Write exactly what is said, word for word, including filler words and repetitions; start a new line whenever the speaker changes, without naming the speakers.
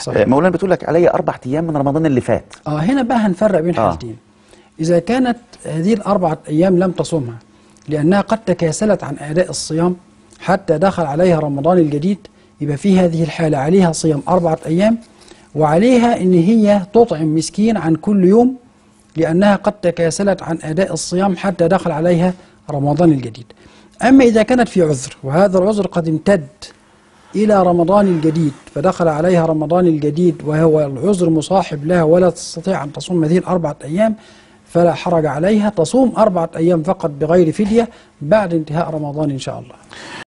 صحيح.
مولانا بتقول لك علي أربع أيام من رمضان اللي فات.
اه هنا بقى هنفرق بين
آه.
حالتين. إذا كانت هذه الأربعة أيام لم تصومها لأنها قد تكاسلت عن أداء الصيام حتى دخل عليها رمضان الجديد، يبقى في هذه الحالة عليها صيام أربعة أيام، وعليها إن هي تطعم مسكين عن كل يوم لأنها قد تكاسلت عن أداء الصيام حتى دخل عليها رمضان الجديد. أما إذا كانت في عذر وهذا العذر قد امتد إلى رمضان الجديد فدخل عليها رمضان الجديد وهو العذر مصاحب لها ولا تستطيع أن تصوم هذه الأربعة أيام، فلا حرج عليها، تصوم أربعة أيام فقط بغير فدية بعد انتهاء رمضان إن شاء الله.